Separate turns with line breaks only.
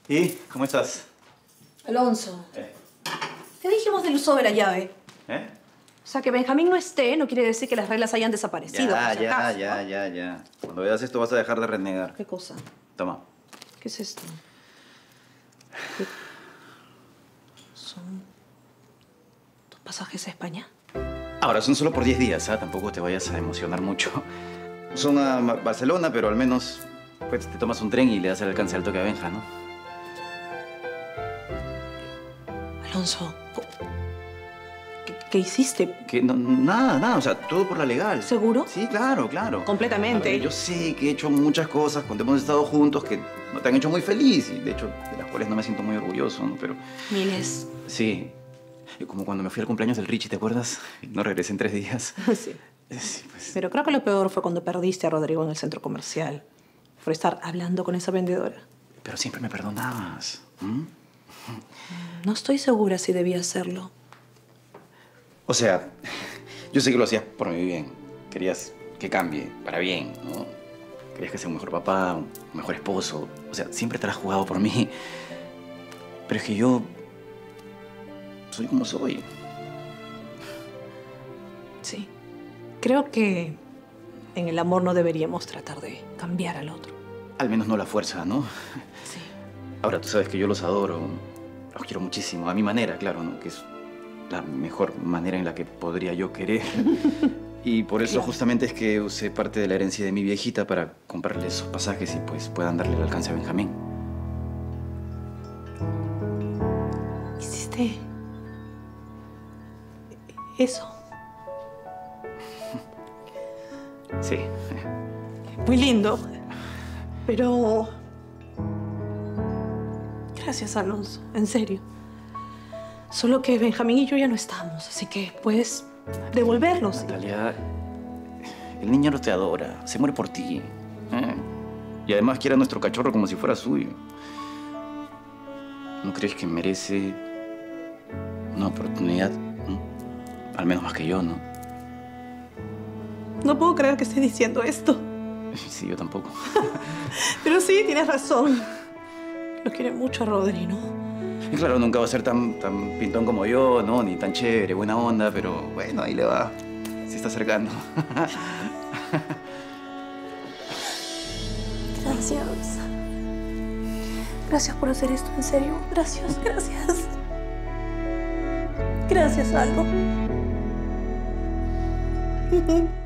¿Y cómo estás?
Alonso. ¿Qué dijimos del uso de la llave? O sea, que Benjamín no esté no quiere decir que las reglas hayan desaparecido.
Ya. Cuando veas esto vas a dejar de renegar.
¿Qué cosa?
Toma.
¿Qué es esto? ¿Qué? ¿Son tus pasajes a España?
Ahora, son solo por 10 días, ¿ah? Tampoco te vayas a emocionar mucho. Son a Barcelona, pero al menos pues, te tomas un tren y le das el alcance al toque a Benja, ¿no?
Alonso, ¿qué hiciste?
Que no, nada. O sea, todo por la legal.
¿Seguro?
Sí, claro.
Completamente.
A ver, yo sé que he hecho muchas cosas cuando hemos estado juntos que no te han hecho muy feliz y, de hecho, de las cuales no me siento muy orgulloso, ¿no? Pero...
Miles.
Sí. Como cuando me fui al cumpleaños del Richie, ¿te acuerdas? No regresé en 3 días.
Sí.
Sí, pues...
Pero creo que lo peor fue cuando perdiste a Rodrigo en el centro comercial. Por estar hablando con esa vendedora.
Pero siempre me perdonabas.
No estoy segura si debía hacerlo.
O sea, yo sé que lo hacías por mi bien. Querías que cambie para bien, ¿no? Querías que sea un mejor papá, un mejor esposo. O sea, siempre te la has jugado por mí. Pero es que yo... soy como soy.
Sí. Creo que en el amor no deberíamos tratar de cambiar al otro.
Al menos no la fuerza, ¿no?
Sí.
Ahora, tú sabes que yo los adoro. Los quiero muchísimo. A mi manera, claro, ¿no? Que es la mejor manera en la que podría yo querer. Y por eso justamente es que usé parte de la herencia de mi viejita para comprarle esos pasajes y pues puedan darle el alcance a Benjamín.
¿Hiciste eso?
Sí.
Muy lindo. Pero... gracias, Alonso. En serio. Solo que Benjamín y yo ya no estamos, así que puedes devolverlos.
Natalia, el niño no te adora. Se muere por ti. Y además quiere a nuestro cachorro como si fuera suyo. ¿No crees que merece una oportunidad? Al menos más que yo, ¿no?
No puedo creer que estés diciendo esto.
Sí, yo tampoco.
Pero sí, tienes razón. Lo quiere mucho a Rodri, ¿no?
Y claro, nunca va a ser tan pintón como yo, ¿no? Ni tan chévere, buena onda, pero bueno, ahí le va. Se está acercando.
Gracias. Gracias por hacer esto, en serio. Gracias. Gracias, Aldo.